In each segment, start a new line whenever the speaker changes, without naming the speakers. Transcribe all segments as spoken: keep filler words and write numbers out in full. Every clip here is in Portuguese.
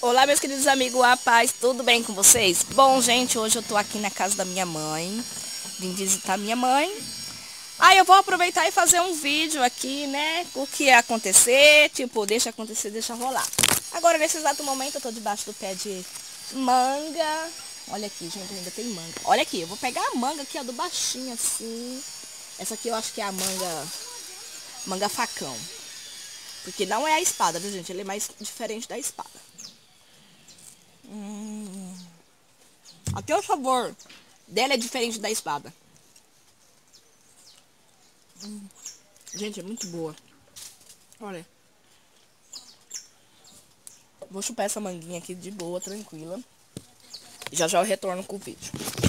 Olá, meus queridos amigos, a paz, tudo bem com vocês? Bom, gente, hoje eu tô aqui na casa da minha mãe, vim visitar minha mãe. Aí eu vou aproveitar e fazer um vídeo aqui, né, o que ia acontecer, tipo, deixa acontecer, deixa rolar. Agora, nesse exato momento, eu tô debaixo do pé de manga. Olha aqui, gente, ainda tem manga. Olha aqui, eu vou pegar a manga aqui, ó, do baixinho, assim. Essa aqui eu acho que é a manga, manga facão. Porque não é a espada, viu, gente? Ele é mais diferente da espada. Hum. Até o sabor dela é diferente da espada. Hum. Gente, é muito boa. Olha. Vou chupar essa manguinha aqui de boa, tranquila. Já já eu retorno com o vídeo.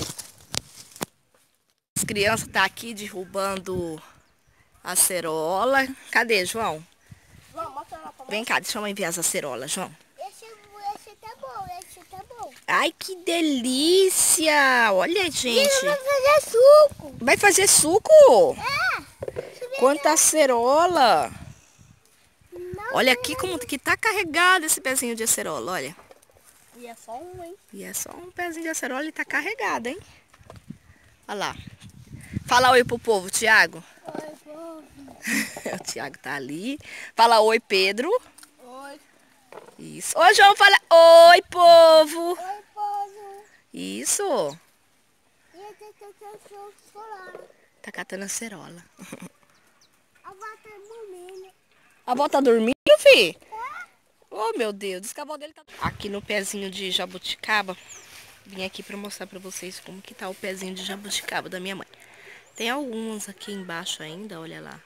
As crianças tá aqui derrubando a acerola. Cadê, João?
João, mostra lá pra mim.
Vem cá, deixa eu mãe ver as acerolas, João.
Esse, esse tá bom, esse tá bom.
Ai, que delícia! Olha, gente.
Ele vai fazer suco.
Vai fazer suco?
É.
Quanta acerola!
Não,
Olha aqui como que tá carregado esse pezinho de acerola, olha.
E é só um, hein?
E é só um pezinho de acerola e tá carregado, hein? Olha lá. Fala oi pro povo, Thiago.
Oi, povo.
O Thiago tá ali. Fala oi, Pedro.
Oi.
Isso. Ô, João, fala oi, povo.
Oi, povo.
Isso.
E esse aqui é o seu solar.
Tá catando acerola.
A avó tá dormindo.
A avó tá dormindo, fi? Oh, meu Deus. Diz que a avó dele tá... Aqui no pezinho de jabuticaba. Vim aqui pra mostrar pra vocês como que tá o pezinho de jabuticaba da minha mãe. Tem alguns aqui embaixo ainda, olha lá.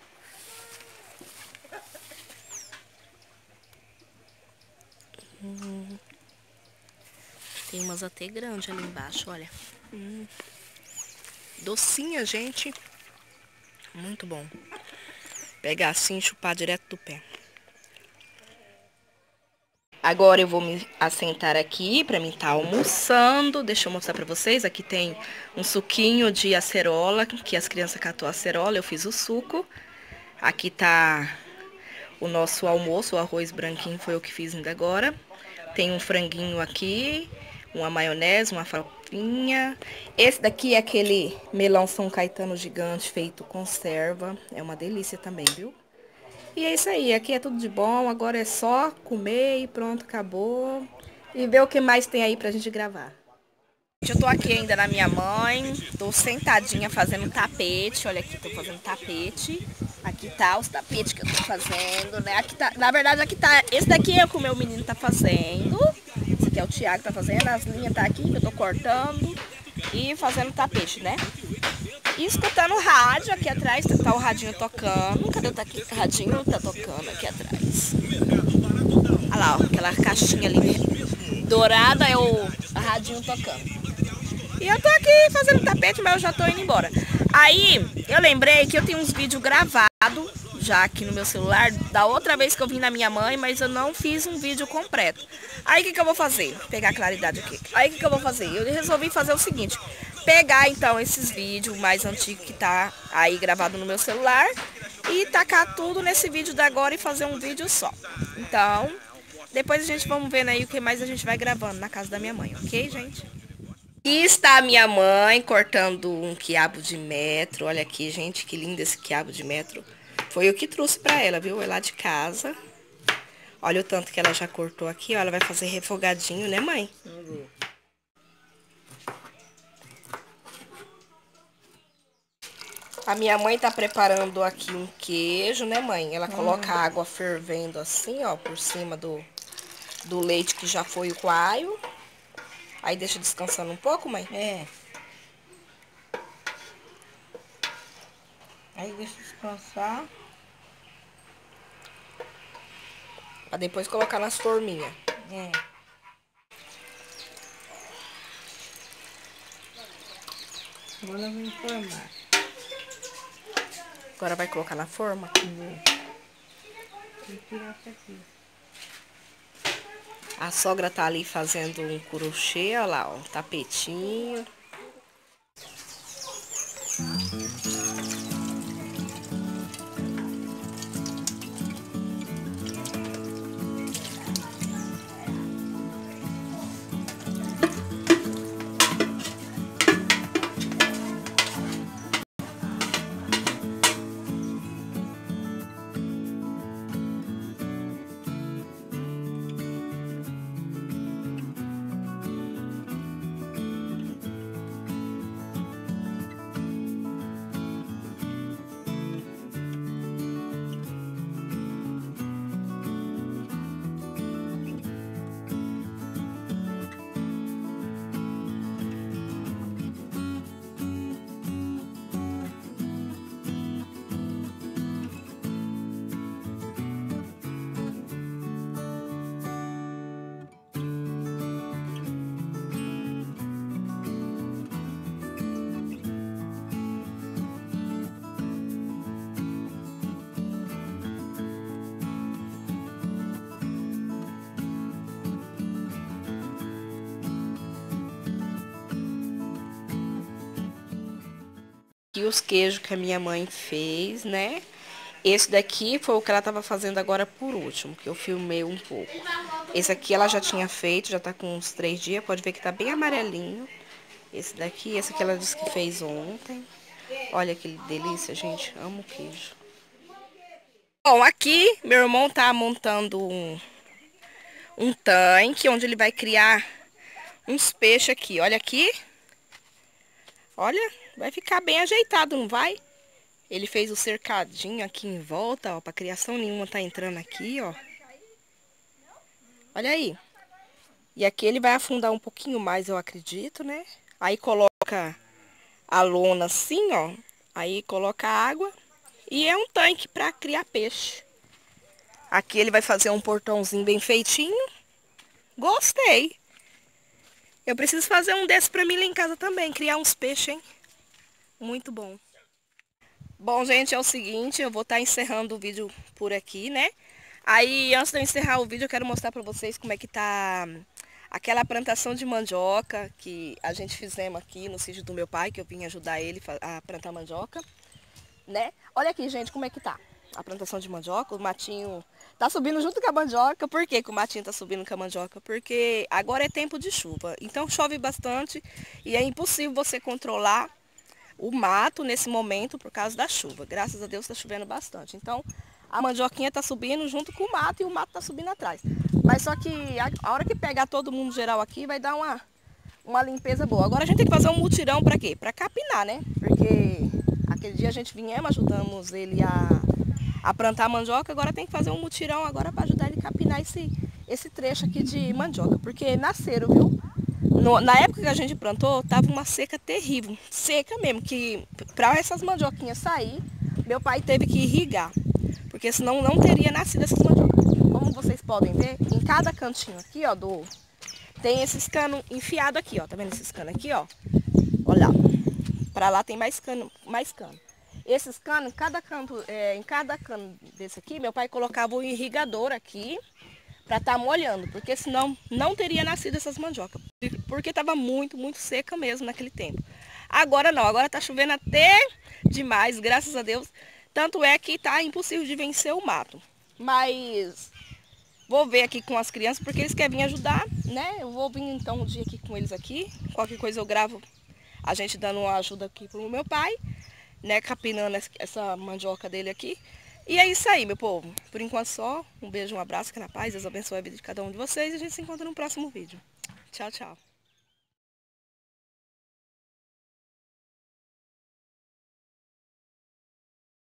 Hum. Tem umas até grandes ali embaixo, olha. Hum. Docinha, gente. Muito bom. Pegar assim e chupar direto do pé. Agora eu vou me assentar aqui pra mim estar almoçando. Deixa eu mostrar pra vocês. Aqui tem um suquinho de acerola, que as crianças catou a acerola, eu fiz o suco. Aqui tá o nosso almoço, o arroz branquinho foi eu que fiz ainda agora. Tem um franguinho aqui, uma maionese, uma farofinha. Esse daqui é aquele melão São Caetano gigante feito conserva. É uma delícia também, viu? E é isso aí, aqui é tudo de bom, agora é só comer e pronto, acabou. E ver o que mais tem aí pra gente gravar. Eu tô aqui ainda na minha mãe, tô sentadinha fazendo tapete, olha aqui, tô fazendo tapete. Aqui tá os tapetes que eu tô fazendo, né? Aqui tá, na verdade aqui tá, esse daqui é o que o meu menino tá fazendo. Esse aqui é o Thiago que tá fazendo, as linhas tá aqui que eu tô cortando e fazendo tapete, né? E escutando o rádio aqui atrás, tá o radinho tocando. Cadê o radinho? Tá tocando aqui atrás. Olha lá, ó, aquela caixinha ali dourada é o radinho tocando. E eu tô aqui fazendo tapete, mas eu já tô indo embora. Aí, eu lembrei que eu tenho uns vídeos gravados já aqui no meu celular, da outra vez que eu vim na minha mãe, mas eu não fiz um vídeo completo. Aí, o que que eu vou fazer? Vou pegar a claridade aqui. Aí, o que que eu vou fazer? Eu resolvi fazer o seguinte, pegar, então, esses vídeos mais antigos que tá aí gravado no meu celular e tacar tudo nesse vídeo da agora e fazer um vídeo só. Então, depois a gente vamos vendo aí o que mais a gente vai gravando na casa da minha mãe, ok, gente? E está a minha mãe cortando um quiabo de metro. Olha aqui, gente, que lindo esse quiabo de metro. Foi eu que trouxe pra ela, viu? É lá de casa. Olha o tanto que ela já cortou aqui, ó. Ela vai fazer refogadinho, né, mãe? Uhum. A minha mãe tá preparando aqui um queijo, né, mãe? Ela coloca a água fervendo assim, ó, por cima do, do leite que já foi o coalho. Aí deixa descansando um pouco, mãe?
É. Aí deixa descansar.
Pra depois colocar nas forminhas.
É. Agora eu vou informar.
Agora vai colocar na forma?
Vou. Vou tirar isso aqui.
A sogra tá ali fazendo um crochê, olha lá, ó, um tapetinho. Aqui os queijos que a minha mãe fez, né? Esse daqui foi o que ela tava fazendo agora por último, que eu filmei um pouco. Esse aqui ela já tinha feito, já tá com uns três dias, pode ver que tá bem amarelinho. Esse daqui, esse aqui ela disse que fez ontem. Olha que delícia, gente, amo queijo. Bom, aqui meu irmão tá montando um, um tanque, onde ele vai criar uns peixes aqui, olha aqui. Olha, vai ficar bem ajeitado, não vai? Ele fez o cercadinho aqui em volta, ó, pra criação nenhuma tá entrando aqui, ó. Olha aí. E aqui ele vai afundar um pouquinho mais, eu acredito, né? Aí coloca a lona assim, ó. Aí coloca a água e é um tanque pra criar peixe. Aqui ele vai fazer um portãozinho bem feitinho. Gostei. Eu preciso fazer um desse pra mim lá em casa também, criar uns peixes, hein? Muito bom. Bom, gente, é o seguinte, eu vou estar encerrando o vídeo por aqui, né? Aí, antes de eu encerrar o vídeo, eu quero mostrar pra vocês como é que tá aquela plantação de mandioca que a gente fizemos aqui no sítio do meu pai, que eu vim ajudar ele a plantar mandioca, né? Olha aqui, gente, como é que tá a plantação de mandioca. O matinho tá subindo junto com a mandioca. Por que que o matinho tá subindo com a mandioca? Porque agora é tempo de chuva, então chove bastante e é impossível você controlar o mato nesse momento por causa da chuva. Graças a Deus está chovendo bastante. Então a mandioquinha está subindo junto com o mato e o mato está subindo atrás. Mas só que a, a hora que pegar todo mundo geral aqui vai dar uma, uma limpeza boa. Agora a gente tem que fazer um mutirão para quê? Para capinar, né? Porque aquele dia a gente viemos, ajudamos ele a, a plantar mandioca. Agora tem que fazer um mutirão agora para ajudar ele a capinar esse, esse trecho aqui de mandioca. Porque nasceram, viu? No, na época que a gente plantou, tava uma seca terrível, seca mesmo, que para essas mandioquinhas sair, meu pai teve que irrigar, porque senão não teria nascido essas mandiocas. Como vocês podem ver, em cada cantinho aqui, ó, do tem esses canos enfiados aqui, ó, tá vendo esses canos aqui, ó? Olha lá, para lá tem mais cano, mais cano. Esses canos, em cada canto, é, em cada cano desse aqui, meu pai colocava um irrigador aqui, para estar tá molhando, porque senão não teria nascido essas mandiocas, porque estava muito, muito seca mesmo naquele tempo. Agora não, agora está chovendo até demais, graças a Deus, tanto é que está impossível de vencer o mato. Mas vou ver aqui com as crianças, porque eles querem vir ajudar, né? Eu vou vir então um dia aqui com eles aqui, qualquer coisa eu gravo a gente dando uma ajuda aqui pro meu pai, né, capinando essa mandioca dele aqui. E é isso aí, meu povo. Por enquanto só. Um beijo, um abraço, que na paz. Deus abençoe a vida de cada um de vocês. E a gente se encontra no próximo vídeo. Tchau, tchau.